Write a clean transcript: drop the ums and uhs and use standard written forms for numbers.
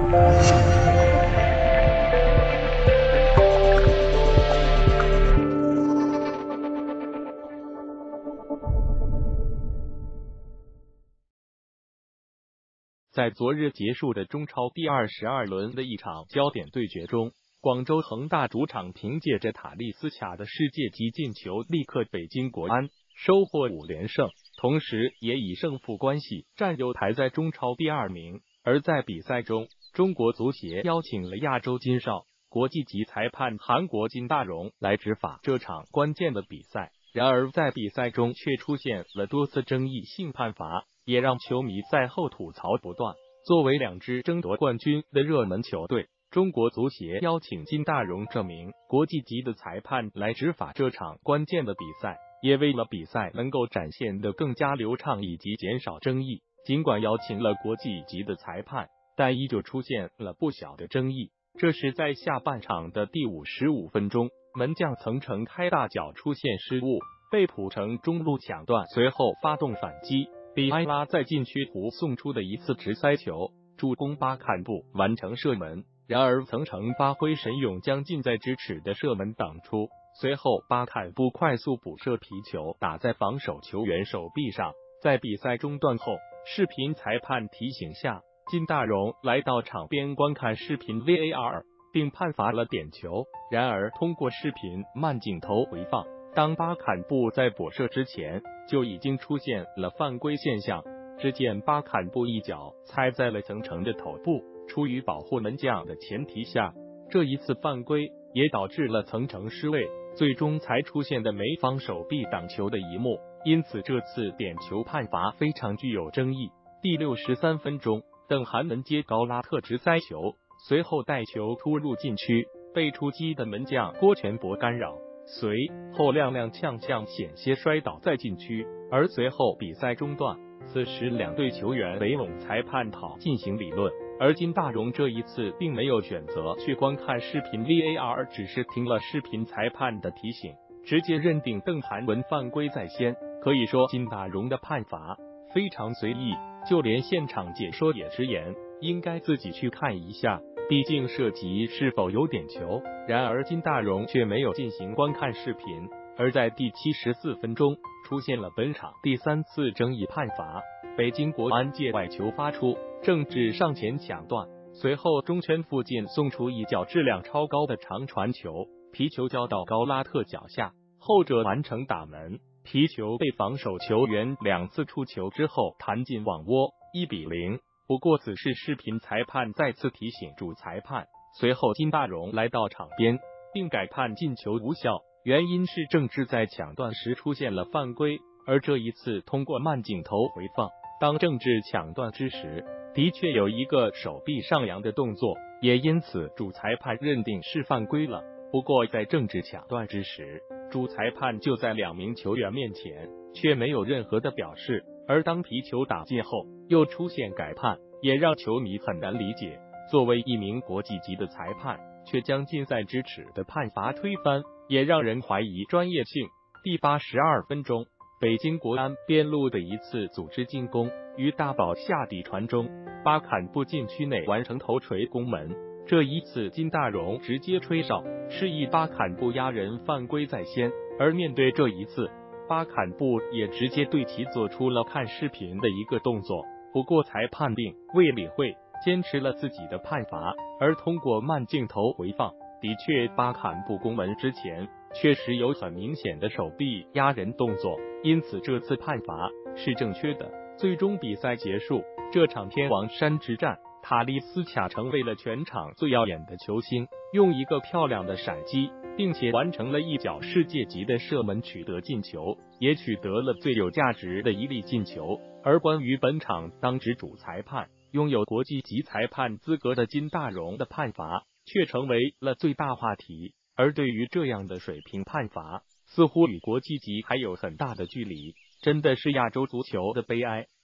在昨日结束的中超第22轮的一场焦点对决中，广州恒大主场凭借着塔利斯卡的世界级进球，力克北京国安，收获5连胜，同时也以胜负关系占有排在中超第2名。而在比赛中，中国足协邀请了亚洲金哨、国际级裁判韩国金大荣来执法这场关键的比赛。然而在比赛中却出现了多次争议性判罚，也让球迷赛后吐槽不断。作为2支争夺冠军的热门球队，中国足协邀请金大荣这名国际级的裁判来执法这场关键的比赛，也为了比赛能够展现得更加流畅以及减少争议。尽管邀请了国际级的裁判，但依旧出现了不小的争议。这是在下半场的第55分钟，门将曾诚开大脚出现失误，被浦城中路抢断，随后发动反击。比埃拉在禁区弧送出的一次直塞球，助攻巴坎布完成射门。然而曾诚发挥神勇，将近在咫尺的射门挡出。随后巴坎布快速补射皮球打在防守球员手臂上。在比赛中断后，视频裁判提醒下，金大荣来到场边观看视频 VAR， 并判罚了点球。然而通过视频慢镜头回放，当巴坎布在补射之前，就已经出现了犯规现象。只见巴坎布一脚踩在了曾诚的头部，出于保护门将的前提下，这一次犯规也导致了曾诚失位，最终才出现的没防手臂挡球的一幕。因此这次点球判罚非常具有争议。第63分钟，邓涵文接高拉特直塞球，随后带球突入禁区，被出击的门将郭全博干扰，随后踉踉险些摔倒在禁区，而随后比赛中断。此时2队球员围拢裁判讨进行理论，而金大荣这一次并没有选择去观看视频 VAR， 只是听了视频裁判的提醒，直接认定邓涵文犯规在先。可以说金大荣的判罚非常随意，就连现场解说也直言应该自己去看一下，毕竟涉及是否有点球。然而金大荣却没有进行观看视频。而在第74分钟出现了本场第3次争议判罚，北京国安界外球发出，郑智上前抢断，随后中圈附近送出一脚质量超高的长传球，皮球交到高拉特脚下，后者完成打门，皮球被防守球员2次触球之后弹进网窝，1-0。不过此时视频裁判再次提醒主裁判，随后金大荣来到场边并改判进球无效，原因是郑智在抢断时出现了犯规。而这一次通过慢镜头回放，当郑智抢断之时，的确有一个手臂上扬的动作，也因此主裁判认定是犯规了。不过在郑智抢断之时，主裁判就在2名球员面前，却没有任何的表示。而当皮球打进后，又出现改判，也让球迷很难理解。作为一名国际级的裁判，却将近在咫尺的判罚推翻，也让人怀疑专业性。第82分钟，北京国安边路的一次组织进攻，于大宝下底传中，巴坎布禁区内完成头锤攻门。这一次金大荣直接吹哨，示意巴坎布压人犯规在先。而面对这一次，巴坎布也直接对其做出了看视频的一个动作。不过裁判并未理会，坚持了自己的判罚。而通过慢镜头回放，的确巴坎布攻门之前确实有很明显的手臂压人动作，因此这次判罚是正确的。最终比赛结束，这场天王山之战，塔利斯卡成为了全场最耀眼的球星，用一个漂亮的闪击，并且完成了一脚世界级的射门取得进球，也取得了最有价值的一粒进球。而关于本场当值主裁判拥有国际级裁判资格的金大荣的判罚却成为了最大话题。而对于这样的水平判罚，似乎与国际级还有很大的距离，真的是亚洲足球的悲哀。